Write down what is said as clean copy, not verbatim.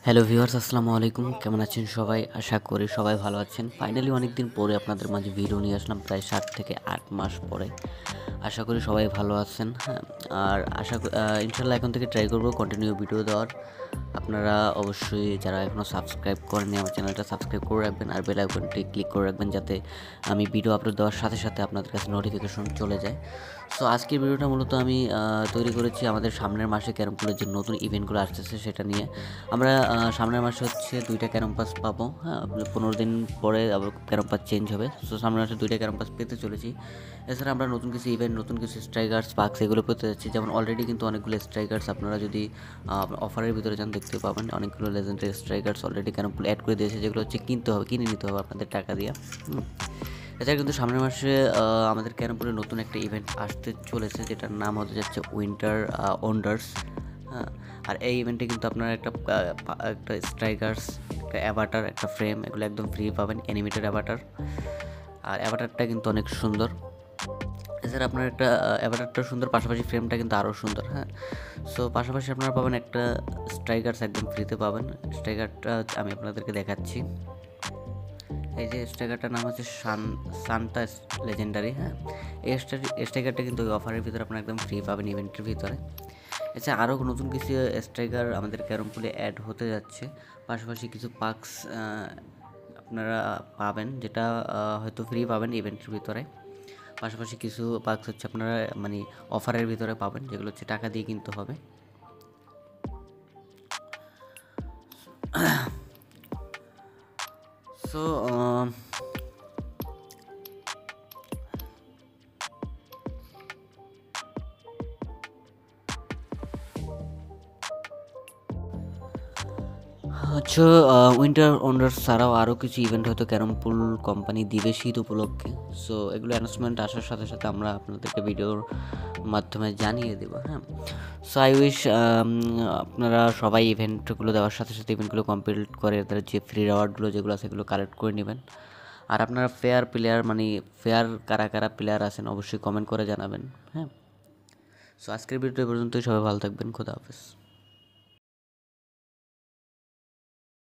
Hello viewers, আসসালামু আলাইকুম। কেমন আছেন সবাই? আশা করি সবাই ভালো আছেন। ফাইনালি অনেক দিন পরে আপনাদের মাঝে ভিডিও নিয়ে আসলাম, প্রায় 7 থেকে 8 মাস পরে। আশা করি সবাই ভালো আছেন, হ্যাঁ। আর ইনশাল্লাহ এখন থেকে ট্রাই করব কন্টিনিউ ভিডিও দেওয়ার। আপনারা অবশ্যই যারা এখনও সাবস্ক্রাইব করেননি আমার চ্যানেলটা সাবস্ক্রাইব করে রাখবেন, আর বেল আইকনটি ক্লিক করে রাখবেন যাতে আমি ভিডিও আপলোড দেওয়ার সাথে সাথে আপনাদের কাছে নোটিফিকেশন চলে যায়। সো আজকের ভিডিওটা মূলত আমি তৈরি করেছি আমাদের সামনের মাসে ক্যারম পুলের যে নতুন ইভেন্টগুলো আসতেছে সেটা নিয়ে। আমরা সামনের মাসে হচ্ছে 2টা ক্যারম পাস পাবো, হ্যাঁ। 15 দিন পরে আবার ক্যারম পাস চেঞ্জ হবে। সো সামনের মাসে 2টা ক্যারম পাস পেতে চলেছি। এছাড়া আমরা নতুন কিছু ইভেন্ট, নতুন কিছু স্ট্রাইকার্স পার্কস এগুলো পেতে যাচ্ছি। যেমন অলরেডি কিন্তু অনেকগুলো স্ট্রাইকার্স আপনারা যদি অফারের ভিতরে যান দেখতে পাবেন, অনেকগুলো legendary strikers already carrom pool add করে দিয়েছে, যেগুলো হচ্ছে কিনে নিতে হবে আপনাদের টাকা দিয়ে। এছাড়া কিন্তু সামনের মাসে আমাদের ক্যারমপুরে নতুন একটা ইভেন্ট আসতে চলেছে, যেটার নাম হতে যাচ্ছে উইন্টার ওয়ান্ডার্স, হ্যাঁ। আর এই ইভেন্টে কিন্তু আপনারা একটা স্ট্রাইকার্স, একটা অ্যাভাটার, একটা ফ্রেম, এগুলো একদম ফ্রি পাবেন, অ্যানিমেটেড অ্যাভাটার। আর অ্যাভাটারটা কিন্তু অনেক সুন্দর। এছাড়া আপনার একটা অ্যাভাটারটা সুন্দর, পাশাপাশি ফ্রেমটা কিন্তু আরও সুন্দর, হ্যাঁ। সো পাশাপাশি আপনারা পাবেন একটা স্ট্রাইকার্স, একদম ফ্রিতে পাবেন। স্ট্রাইকারটা আমি আপনাদেরকে দেখাচ্ছি। এই যে স্ট্রাইকারটার নাম হচ্ছে সান্তা লেজেন্ডারি, হ্যাঁ। এই স্ট্রাইকারটা কিন্তু ওই অফারের ভিতরে আপনারা একদম ফ্রি পাবেন ইভেন্টের ভিতরে। এছাড়া আরও নতুন কিছু স্ট্রাইকার আমাদের ক্যারম পুলে অ্যাড হতে যাচ্ছে। পাশাপাশি কিছু পার্কস আপনারা পাবেন, যেটা হয়তো ফ্রি পাবেন ইভেন্টের ভিতরে। পাশাপাশি কিছু পার্কস হচ্ছে আপনারা মানে অফারের ভিতরে পাবেন, যেগুলো হচ্ছে টাকা দিয়ে কিনতে হবে। সো আচ্ছা, উইন্টার ওয়ান্ডার্স ছাড়াও আরও কিছু ইভেন্ট হয়তো ক্যারম পুল কোম্পানি দিবে শীত উপলক্ষে। সো এগুলো অ্যানাউন্সমেন্ট আসার সাথে সাথে আমরা আপনাদেরকে ভিডিওর মাধ্যমে জানিয়ে দেবো, হ্যাঁ। সো আই উইশ আপনারা সবাই ইভেন্টগুলো দেওয়ার সাথে সাথে ইভেন্টগুলো কমপ্লিট করে তাদের যে ফ্রি রিওয়ার্ডগুলো যেগুলো আছে সেগুলো কালেক্ট করে নেবেন। আর আপনারা ফেয়ার প্লেয়ার, মানে ফেয়ার কারা কারা প্লেয়ার আছেন অবশ্যই কমেন্ট করে জানাবেন, হ্যাঁ। সো আজকের ভিডিও পর্যন্তই, সবাই ভালো থাকবেন, খোদা হাফেজ।